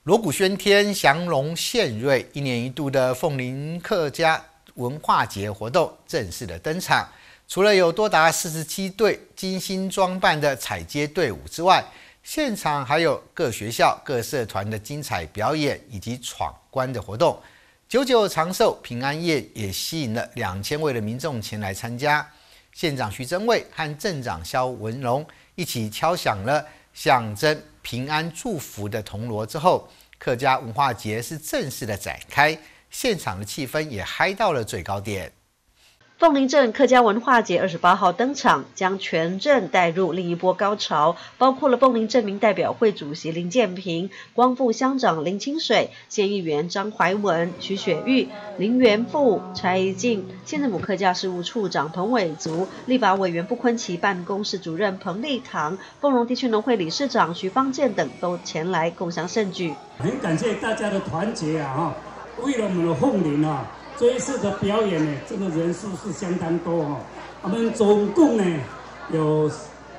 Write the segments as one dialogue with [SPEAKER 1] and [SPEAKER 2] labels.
[SPEAKER 1] 锣鼓喧天，祥龙献瑞，一年一度的凤林客家文化节活动正式的登场。除了有多达47队精心装扮的踩街队伍之外，现场还有各学校、各社团的精彩表演以及闯关的活动。久久长寿平安夜也吸引了2000位的民众前来参加。县长徐榛蔚和镇长萧文龙一起敲响了象征平安祝福的铜锣之后，客家文化节是正式的展开，现场的气氛也嗨到了最高点。
[SPEAKER 2] 凤林镇客家文化节28号登场，将全镇带入另一波高潮，包括了凤林镇民代表会主席林建平、光复乡长林清水、县议员张怀文、徐雪玉、林元富、柴怡静、县政府客家事务处长彭伟族、立法委员傅昆萁办公室主任彭立堂、凤龙地区农会理事长徐方健等都前来共襄盛举。
[SPEAKER 3] 很感谢大家的团结啊！为了我们的凤林啊！这一次的表演呢，这个人数是相当多哈。我们总共呢有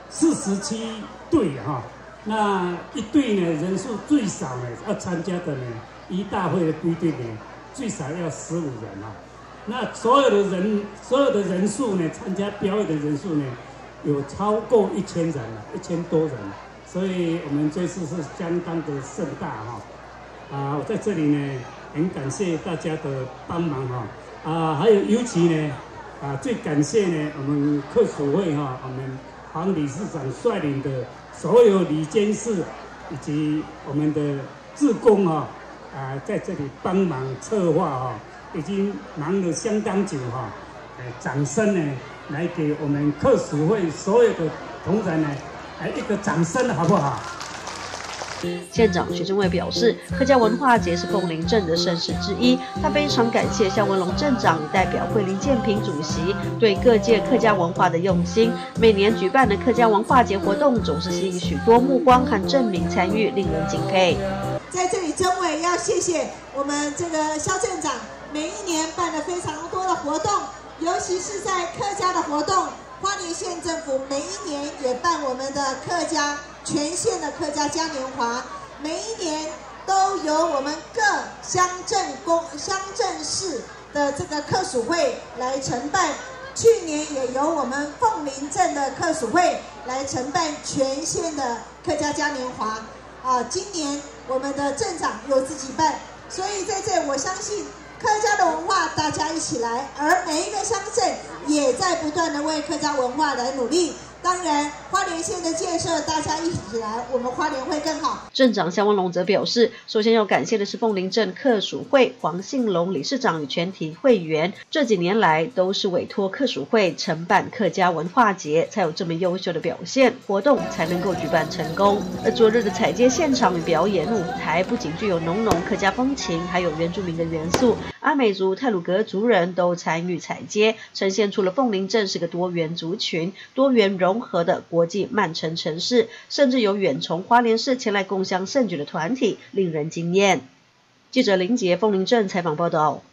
[SPEAKER 3] 47队哈，那一队呢人数最少呢要参加的呢，依大会的规定呢，最少要15人啊。那所有的人数呢，参加表演的人数呢，有超过1000人了，1000多人。所以我们这次是相当的盛大哈。我在这里呢。很感谢大家的帮忙哈，还有尤其呢，最感谢呢我们客属会哈，我们黄理事长率领的所有理监事以及我们的志工在这里帮忙策划哈，已经忙了相当久哈，掌声呢来给我们客属会所有的同仁呢，一个掌声好不好？
[SPEAKER 2] 县长徐榛蔚表示，客家文化节是凤林镇的盛事之一，他非常感谢萧文龙镇长与代表会林建平主席对各界客家文化的用心。每年举办的客家文化节活动总是吸引许多目光和镇民参与，令人敬佩。
[SPEAKER 4] 在这里，榛蔚要谢谢我们这个萧镇长，每一年办了非常多的活动，尤其是在客家的活动，花莲县政府每一年也办我们的客家。全县的客家嘉年华，每一年都由我们各乡镇市的这个客属会来承办。去年也由我们凤林镇的客属会来承办全县的客家嘉年华。今年我们的镇长有自己办，所以在这我相信客家的文化大家一起来，而每一个乡镇也在不断的为客家文化来努力。当然，花莲县的建设，大家一起来，我们花莲会更好。
[SPEAKER 2] 镇长萧文龙则表示，首先要感谢的是凤林镇客属会黄信龙理事长与全体会员，这几年来都是委托客属会承办客家文化节，才有这么优秀的表现，活动才能够举办成功。而昨日的踩街现场与表演舞台，不仅具有浓浓客家风情，还有原住民的元素，阿美族、太鲁阁族人都参与踩街，呈现出了凤林镇是个多元族群、多元融合的国际慢城城市，甚至有远从花莲市前来共襄盛举的团体，令人惊艳。记者林杰凤林镇采访报道。